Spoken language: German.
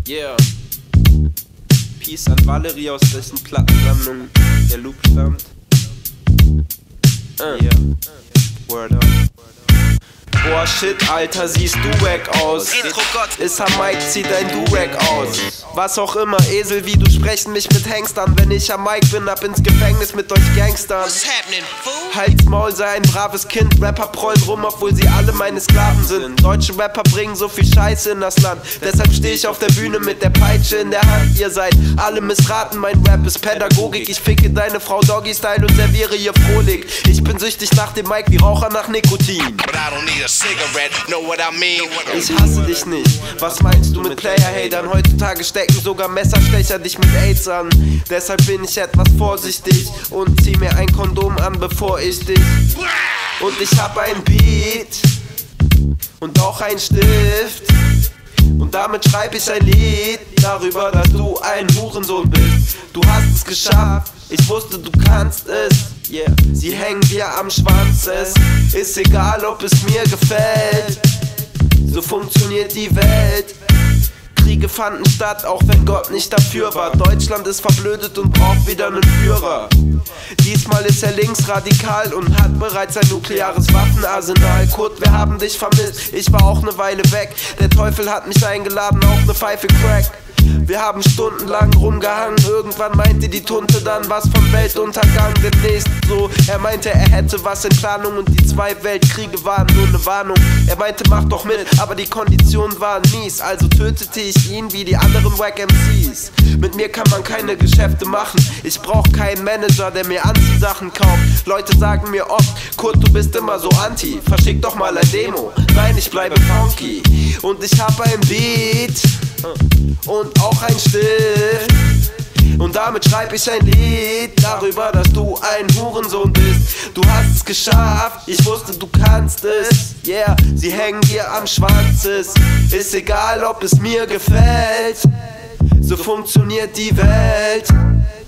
Yeah. Peace an Valerie, aus dessen Plattensammlung der Loop stammt. Yeah. Word up. Boah shit, Alter, siehst du wack aus. Ist am Mic, zieh dein Du-Wack aus. Was auch immer, Esel wie du sprechen mich mit Hengstern. Wenn ich am Mic bin, ab ins Gefängnis mit euch Gangstern. Halt's Maul, sei ein braves Kind. Rapper prollen rum, obwohl sie alle meine Sklaven sind. Deutsche Rapper bringen so viel Scheiße in das Land. Deshalb steh ich auf der Bühne mit der Peitsche in der Hand. Ihr seid alle missraten, mein Rap ist Pädagogik. Ich ficke deine Frau Doggy-Style und serviere ihr Frohlig. Ich bin süchtig nach dem Mic wie Raucher nach Nikotin. Ich hasse dich nicht, was meinst du mit Player-Hatern? Heutzutage stecken sogar Messerstecher dich mit AIDS an. Deshalb bin ich etwas vorsichtig und zieh mir ein Kondom an, bevor ich dich. Und ich hab ein Beat und auch ein Stift. Und damit schreib ich ein Lied darüber, dass du ein Hurensohn bist. Du hast es geschafft, ich wusste du kannst es. Yeah. Sie hängen dir am Schwanz, es ist egal ob es mir gefällt. So funktioniert die Welt. Kriege fanden statt, auch wenn Gott nicht dafür war. Deutschland ist verblödet und braucht wieder einen Führer. Diesmal ist er linksradikal und hat bereits ein nukleares Waffenarsenal. Kurt, wir haben dich vermisst, ich war auch eine Weile weg. Der Teufel hat mich eingeladen, auch eine Pfeife Crack. Wir haben stundenlang rumgehangen, irgendwann meinte die Tunte dann was vom Weltuntergang. Demnächst so, er meinte er hätte was in Planung und die 2 Weltkriege waren nur eine Warnung. Er meinte mach doch mit, aber die Konditionen waren mies, also tötete ich ihn wie die anderen Wack MCs. Mit mir kann man keine Geschäfte machen, ich brauch keinen Manager, der mir Anti-Sachen kauft. Leute sagen mir oft, Kurt du bist immer so anti, verschick doch mal ein Demo. Nein, ich bleibe funky und ich hab ein Beat und auch ein Stift. Und damit schreib ich ein Lied darüber, dass du ein Hurensohn bist. Du hast es geschafft, ich wusste du kannst es. Yeah, sie hängen dir am Schwanz, es ist egal ob es mir gefällt. So funktioniert die Welt.